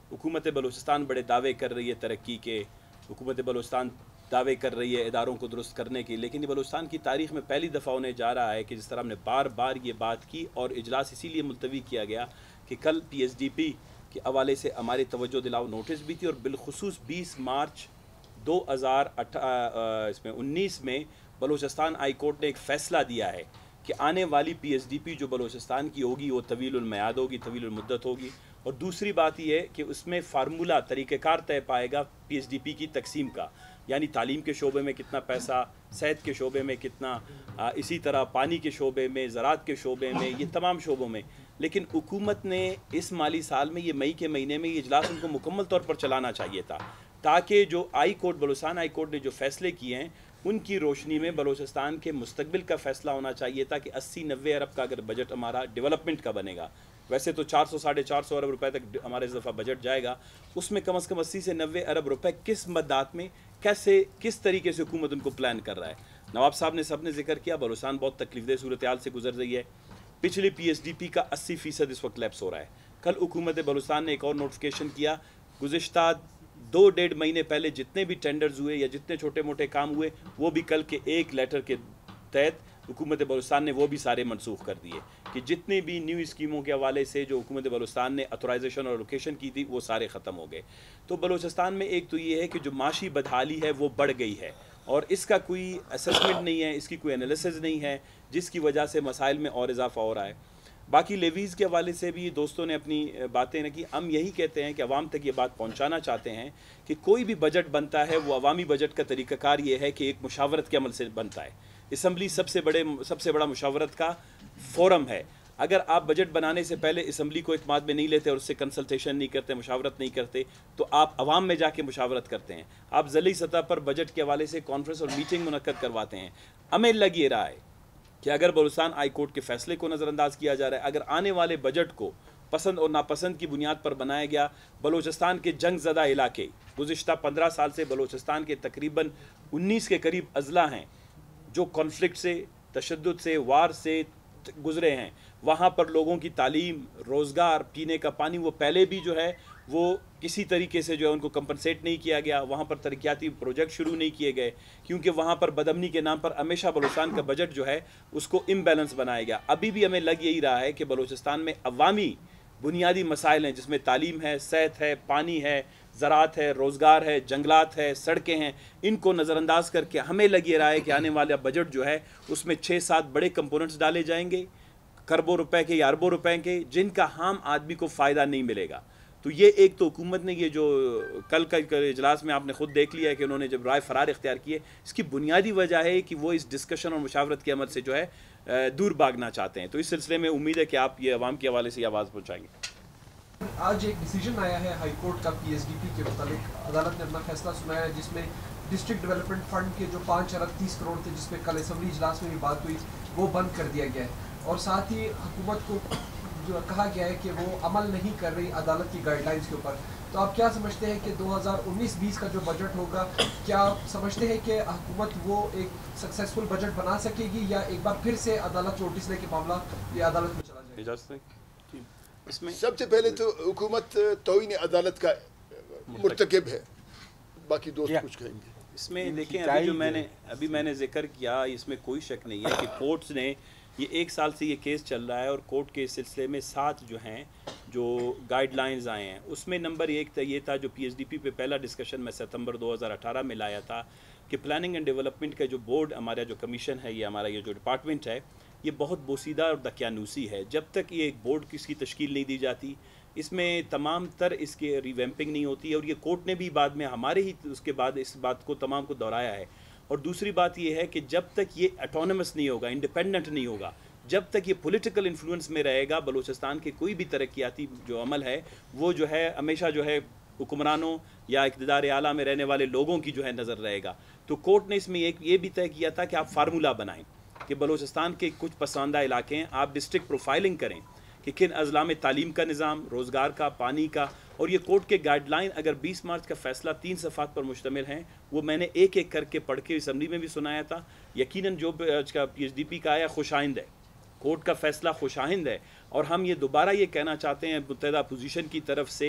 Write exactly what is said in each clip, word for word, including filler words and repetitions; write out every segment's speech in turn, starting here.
हुकूमत बलूचिस्तान बड़े दावे कर रही है तरक्की के, हुकूमत बलूचिस्तान दावे कर रही है इदारों को दुरुस्त करने की, लेकिन ये बलूचिस्तान की तारीख़ में पहली दफ़ा होने जा रहा है कि जिस तरह हमने बार बार ये बात की और इजलास इसीलिए मुलतवी किया गया कि कल पी एस डी पी के हवाले से हमारी तवज्जो दिलाओ नोटिस भी थी और बिलखुसूस बीस मार्च दो हज़ार इसमें उन्नीस में बलूचिस्तान हाई कोर्ट ने एक फ़ैसला दिया है कि आने वाली पी एस डी पी जो बलूचिस्तान की होगी वो तवीलुल मियाद होगी, तवीलुल मुद्दत होगी। और दूसरी बात यह है कि उसमें फार्मूला तरीक़ेकार तय पाएगा पी एस डी पी की तकसीम का, यानी तालीम के शोबे में कितना पैसा, सेहत के शोबे में कितना, आ, इसी तरह पानी के शोबे में, ज़राअत के शोबे में, ये तमाम शोबों में। लेकिन हुकूमत ने इस माली साल में, ये मई के महीने में, ये इजलास उनको मुकम्मल तौर पर चलाना चाहिए था ताकि जो high court Balochistan high court ने जो फ़ैसले किए हैं उनकी रोशनी में बलूचिस्तान के मुस्तकबिल का फ़ैसला होना चाहिए था कि अस्सी नब्बे अरब का अगर बजट हमारा डेवलपमेंट का बनेगा, वैसे तो चार सौ साढ़े चार सौ अरब रुपए तक हमारे इस दफ़ा बजट जाएगा, उसमें कम अज़ कम अस्सी से नब्बे अरब रुपए किस मद्दात में, कैसे, किस तरीके से हुकूमत उनको प्लान कर रहा है। नवाब साहब ने सब ने जिक्र किया बलूचिस्तान बहुत तकलीफदेह सूरत हाल से गुजर रही है। पिछली पी एस डी पी का अस्सी फ़ीसद इस वक्त लैप्स हो रहा है। कल हुकूमत बलूचिस्तान ने एक और नोटिफिकेशन किया, गुज़िश्ता दो डेढ़ महीने पहले जितने भी टेंडर्स हुए या जितने छोटे मोटे काम हुए वो भी कल के एक लेटर के तहत हुकूमत बलूचिस्तान ने वो भी सारे मनसूख कर दिए कि जितनी भी न्यू स्कीमों के हवाले से जो हुकूमत बलूचिस्तान ने अथोराइजेशन और लोकेशन की थी वो सारे ख़त्म हो गए। तो बलूचिस्तान में एक तो ये है कि जो माशी बदहाली है वो बढ़ गई है और इसका कोई असेसमेंट नहीं है, इसकी कोई एनालिसिस नहीं है, जिसकी वजह से मसाइल में और इजाफा हो रहा है। बाकी लेवीज़ के हवाले से भी दोस्तों ने अपनी बातें न की। हम यही कहते हैं कि अवाम तक ये बात पहुंचाना चाहते हैं कि कोई भी बजट बनता है वो अवामी बजट का तरीक़ाकार ये है कि एक मुशावरत के अमल से बनता है। असम्बली सबसे बड़े सबसे बड़ा मुशावरत का फोरम है। अगर आप बजट बनाने से पहले असम्बली को इत्माद में नहीं लेते और उससे कंसल्टेशन नहीं करते, मुशावरत नहीं करते, तो आप अवाम में जाके मुशावरत करते हैं, आप ज़िली सतह पर बजट के हवाले से कॉन्फ्रेंस और मीटिंग मुनक्कद करवाते हैं। हमें लग ये रहा है कि अगर बलूचिस्तान हाई कोर्ट के फैसले को नज़रअंदाज किया जा रहा है, अगर आने वाले बजट को पसंद और नापसंद की बुनियाद पर बनाया गया, बलूचिस्तान के जंग ज़दा इलाके गुज़िश्ता पंद्रह साल से बलूचिस्तान के तकरीबन उन्नीस के करीब अजला हैं जो कॉन्फ्लिक्ट से, तशद्दुद से, वार से गुज़रे हैं, वहाँ पर लोगों की तालीम, रोज़गार, पीने का पानी वो पहले भी जो है वो किसी तरीके से जो है उनको कंपनसेट नहीं किया गया, वहाँ पर तरक्याती प्रोजेक्ट शुरू नहीं किए गए क्योंकि वहाँ पर बदअमनी के नाम पर हमेशा बलूचिस्तान का बजट जो है उसको इम्बैलेंस बनाया गया। अभी भी हमें लग यही रहा है कि बलूचिस्तान में अवामी बुनियादी मसाइल हैं जिसमें तालीम है, सेहत है, पानी है, ज़राअत है, रोज़गार है, जंगलात है, सड़कें हैं, इनको नज़रअंदाज करके हमें लग ये रहा है कि आने वाला बजट जो है उसमें छः सात बड़े कंपोनेंट्स डाले जाएंगे, खरबों रुपए के या अरबों रुपए के, जिनका आम आदमी को फ़ायदा नहीं मिलेगा। तो ये एक तो हुकूमत ने ये जो कल का इजलास में आपने ख़ुद देख लिया है कि उन्होंने जब राय फरार इख्तियार की है, इसकी बुनियादी वजह है कि वो इस डिस्कशन और मुशावरत के अमल से जो है दूर भागना चाहते हैं। तो इस सिलसिले में उम्मीद है कि आप ये अवाम के हवाले से आवाज़ पहुँचाएंगे। आज एक डिसीजन आया है हाई कोर्ट का पी एस डी पी के मुताबिक, अदालत ने अपना फैसला सुनाया है जिसमें डिस्ट्रिक्ट डेवलपमेंट फंड के जो पाँच अरब तीस करोड़ थे जिसमें कल असम्बली इजलास में भी बात हुई वो बंद कर दिया गया है और साथ ही हुकूमत को जो कहा गया है कि वो अमल नहीं कर रही अदालत की गाइडलाइंस के ऊपर। तो आप क्या समझते हैं कि दो हज़ार उन्नीस बीस का जो बजट होगा, क्या समझते हैं कि हुकूमत वो एक सक्सेसफुल बजट बना सकेगी या एक बार फिर से अदालत नोटिस लेके मामला ये अदालत में चला जाएगा? इजाज़त इसमें सबसे पहले तो हुकूमत तौहीन अदालत का मुर्तकिब है, बाकी दोस्त कुछ कहेंगे इसमें। देखें अभी जो मैंने अभी मैंने जिक्र किया, इसमें कोई शक नहीं है कि कोर्ट्स ने ये एक साल से ये केस चल रहा है और कोर्ट के सिलसिले में सात जो हैं जो गाइडलाइंस आए हैं उसमें नंबर एक तो ये था जो पी एस डी पी पे पहला डिस्कशन में सितंबर दो हज़ार अठारह में लाया था कि प्लानिंग एंड डेवलपमेंट का जो बोर्ड हमारा जो कमीशन है, ये हमारा ये जो डिपार्टमेंट है, ये बहुत बोसीदा और दकियानूसी है। जब तक ये एक बोर्ड की तश्कील नहीं दी जाती, इसमें तमाम तर इसके रिवैम्पिंग नहीं होती है और ये कोर्ट ने भी बाद में हमारे ही उसके बाद इस बात को तमाम को दोहराया है। और दूसरी बात ये है कि जब तक ये ऑटोनमस नहीं होगा, इंडिपेंडेंट नहीं होगा, जब तक ये पॉलिटिकल इन्फ्लुएंस में रहेगा, बलूचिस्तान के कोई भी तरक्याती जो अमल है वो जो है हमेशा जो है हुक्मरानों या इक़्तिदार आला में रहने वाले लोगों की जो है नज़र रहेगा। तो कोर्ट ने इसमें एक ये भी तय किया था कि आप फार्मूला बनाएं कि बलूचिस्तान के कुछ पसंदीदा इलाके हैं, आप डिस्ट्रिक्ट प्रोफाइलिंग करें कि किन अजला में तालीम का निज़ाम, रोज़गार का, पानी का, और ये कोर्ट के गाइडलाइन अगर बीस मार्च का फ़ैसला तीन सफ़ात पर मुश्तमिल हैं, वो मैंने एक एक करके पढ़ के असम्बली में भी सुनाया था। यकीनन जो आज का पी एच डी पी का आया खुशाइंद है, कोर्ट का फ़ैसला खुशाइंद है और हम ये दोबारा ये कहना चाहते हैं मुत्तहिदा अपोजिशन की तरफ से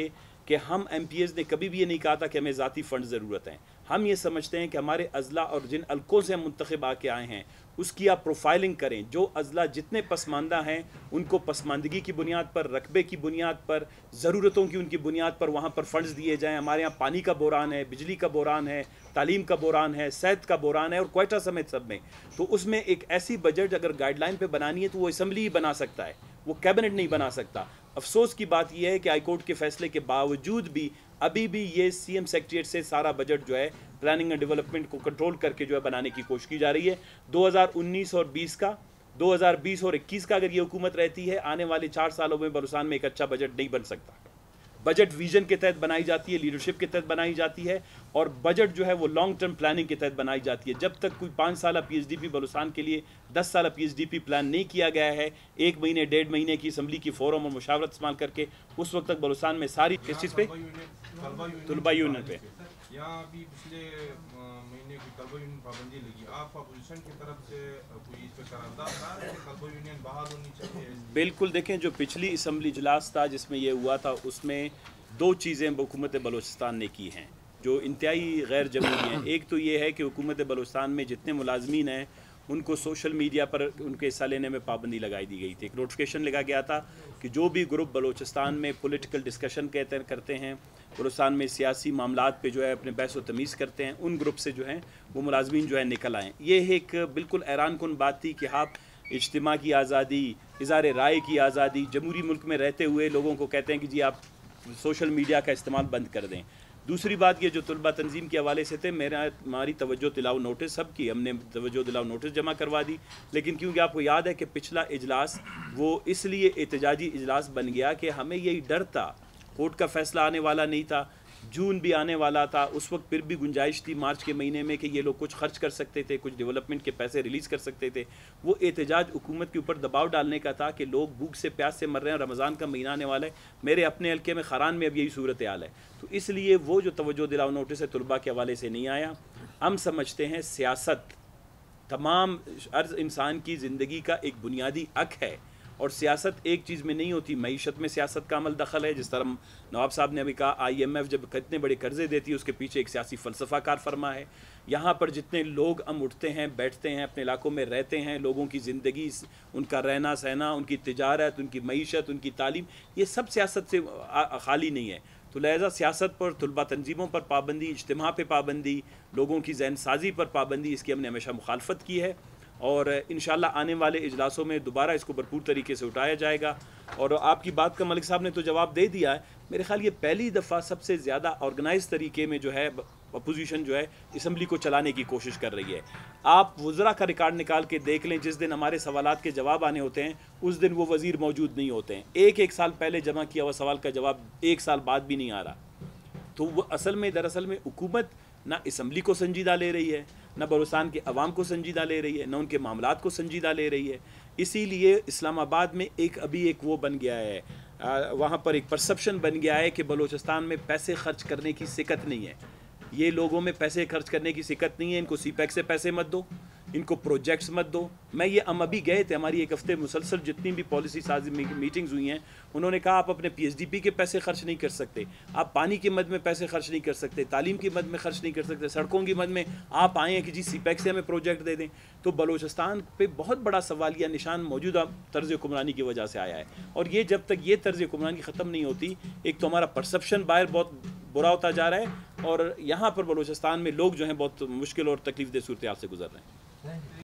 کہ ہم ایم پی ایز نے کبھی بھی یہ نہیں کہا تھا کہ ہمیں ذاتی فنڈ ضرورت ہیں. ہم یہ سمجھتے ہیں کہ ہمارے اضلاع اور جن حلقوں سے ہم منتخب آ کے آئے ہیں اس کی آپ پروفائلنگ کریں. جو اضلاع جتنے پسماندہ ہیں ان کو پسماندگی کی بنیاد پر, رقبے کی بنیاد پر, ضرورتوں کی ان کی بنیاد پر وہاں پر فنڈز دیے جائیں. ہمارے یہاں پانی کا بحران ہے, بجلی کا بحران ہے, تعلیم کا بحران ہے, صحت کا بحران ہے اور کوئٹہ سمیت سب میں. تو اس میں ایک ایسی بجٹ اگر گائیڈ لائن پہ بنانی ہے تو وہ اسمبلی ہی بنا سکتا ہے, وہ کیبنٹ نہیں بنا سکتا. افسوس کی بات یہ ہے کہ ہائی کورٹ کے فیصلے کے باوجود بھی ابھی بھی یہ سی ایم سیکریٹریٹ سے سارا بجٹ جو ہے پلاننگ اینڈ ڈیولپمنٹ کو کنٹرول کر کے جو ہے بنانے کی کوشش کی جا رہی ہے. دو ہزار انیس اور بیس کا, دو ہزار بیس اور اکیس کا اگر یہ حکومت رہتی ہے, آنے والے چار سالوں میں بلوچستان میں ایک اچھا بجٹ نہیں بن سکتا. بجٹ ویژن کے تحت بنائی جاتی ہے, لیڈرشپ کے تحت بنائی جاتی ہے, اور بجٹ جو ہے وہ لانگ ٹرم پلاننگ کے تحت بنائی جاتی ہے. جب تک کوئی پانچ سالہ P H D P Balochistan کے لیے دس سالہ P H D P plan نہیں کیا گیا ہے, ایک مہینے ڈیڑھ مہینے کی اسمبلی کی فورم اور مشاورت استعمال کر کے, اس وقت تک بلوچستان میں ساری کس چیز پہ طلبہ یونین پہ یہاں ابھی پچھلے مہینے کی طلبہ یونین پابندی لگی, آپ اپوزیشن کی طرف سے کوئی اس پہ قرارداد آ رہا ہے کہ طلبہ یونین بحال ہونی چاہیے؟ بالکل. دیکھیں, جو پچھلی اسمبلی اجلاس تھا جس میں یہ ہوا تھا, اس میں دو چیزیں حکومت بلوچستان نے کی ہیں جو انتہائی غیر جمہوری ہیں. ایک تو یہ ہے کہ حکومت بلوچستان میں جتنے ملازمین ہیں ان کو سوشل میڈیا پر ان کے حصہ لینے میں پابندی لگائی دی گئی تھی. ایک نوٹیفیکیشن لگا گیا تھا کہ جو بھی گروپ بلوچستان میں پولیٹیکل ڈسکشن کہتے کرتے ہیں, بلوچستان میں سیاسی معاملات پہ جو ہے اپنے بحث و تمیز کرتے ہیں, ان گروپ سے جو ہیں وہ ملازمین جو ہے نکل آئیں. یہ ایک بالکل حیران کن بات تھی کہ آپ اجتماع کی آزادی, اظہار رائے کی آزادی, جمہوری ملک میں رہتے ہوئے لوگوں کو کہتے ہیں کہ جی آپ سوشل میڈیا کا استعمال بند کر دیں. دوسری بات یہ جو طلبہ تنظیم کے حوالے سے تھے, میرا ہماری توجہ دلاؤ نوٹس سب کی, ہم نے توجہ دلاؤ نوٹس جمع کروا دی, لیکن کیونکہ آپ کو یاد ہے کہ پچھلا اجلاس وہ اس لیے احتجاجی اجلاس بن گیا کہ ہمیں یہی ڈر تھا, کورٹ کا فیصلہ آنے والا نہیں تھا, جون بھی آنے والا تھا, اس وقت پھر بھی گنجائش تھی مارچ کے مہینے میں کہ یہ لوگ کچھ خرچ کر سکتے تھے, کچھ ڈیولپمنٹ کے پیسے ریلیز کر سکتے تھے. وہ احتجاج حکومت کے اوپر دباؤ ڈالنے کا تھا کہ لوگ بھوک سے پیاس سے مر رہے ہیں, رمضان کا مہینہ آنے والا ہے. میرے اپنے حلقے میں خران میں اب یہی صورت حال ہے, تو اس لیے وہ جو توجہ دلاؤ نوٹس ہے طلباء کے حوالے سے نہیں آیا. ہم سمجھتے ہیں سیاست تمام عرض انسان کی زندگی کا ایک بنیادی حق ہے, اور سیاست ایک چیز میں نہیں ہوتی. معیشت میں سیاست کا عمل دخل ہے, جس طرح نواب صاحب نے ابھی کہا آئی ایم ایف جب کتنے بڑے قرضے دیتی ہے اس کے پیچھے ایک سیاسی فلسفہ کار فرما ہے. یہاں پر جتنے لوگ ہم اٹھتے ہیں, بیٹھتے ہیں, اپنے علاقوں میں رہتے ہیں, لوگوں کی زندگی, ان کا رہنا سہنا, ان کی تجارت, ان کی معیشت, ان کی تعلیم, یہ سب سیاست سے خالی نہیں ہے. تو لہذا سیاست پر, طلبہ تنظیموں پر پابندی, اجتماع پہ پابندی, لوگوں کی ذہن سازی پر پابندی, اس کی ہم نے ہمیشہ مخالفت کی ہے, اور انشاءاللہ آنے والے اجلاسوں میں دوبارہ اس کو بھرپور طریقے سے اٹھایا جائے گا. اور آپ کی بات کا ملک صاحب نے تو جواب دے دیا ہے. میرے خیال یہ پہلی دفعہ سب سے زیادہ آرگنائز طریقے میں جو ہے اپوزیشن جو ہے اسمبلی کو چلانے کی کوشش کر رہی ہے. آپ وزراء کا ریکارڈ نکال کے دیکھ لیں, جس دن ہمارے سوالات کے جواب آنے ہوتے ہیں اس دن وہ وزیر موجود نہیں ہوتے ہیں. ایک ایک سال پہلے جمع کیا ہوا سوال کا جواب ایک سال بعد بھی نہیں آ رہا. تو وہ اصل میں دراصل میں حکومت نہ اسمبلی کو سنجیدہ لے رہی ہے, نہ بلوچستان کے عوام کو سنجیدہ لے رہی ہے, نہ ان کے معاملات کو سنجیدہ لے رہی ہے. اسی لیے اسلام آباد میں ایک ابھی ایک وہ بن گیا ہے, وہاں پر ایک پرسپشن بن گیا ہے کہ بلوچستان میں پیسے خرچ کرنے کی سکت نہیں ہے. یہ لوگوں میں پیسے خرچ کرنے کی سکت نہیں ہے, ان کو سی پیک سے پیسے مت دو, ان کو پروجیکٹس مت دو. میں یہ ہم ابھی گئے تھے, ہماری ایک ہفتے مسلسل جتنی بھی پالیسی سازی میٹنگز ہوئی ہیں, انہوں نے کہا آپ اپنے پی ایچ ڈی پی کے پیسے خرچ نہیں کر سکتے, آپ پانی کی مد میں پیسے خرچ نہیں کر سکتے, تعلیم کی مد میں خرچ نہیں کر سکتے, سڑکوں کی مد میں آپ آئے ہیں کہ جی سی پیک سے ہمیں پروجیکٹ دے دیں. تو بلوچستان پہ بہت بڑا سوالیہ نشان موجودہ طرز حکمرانی کی وجہ سے آیا ہے, اور یہ جب تک یہ طرز حکمرانی ختم نہیں ہوتی, ایک تو ہمارا پرسپشن باہر بہت برا ہوتا جا رہا ہے, اور یہاں پر بلوچستان میں لوگ جو ہیں بہت مشکل اور تکلیف دہ صورتحال سے گزر رہے ہیں.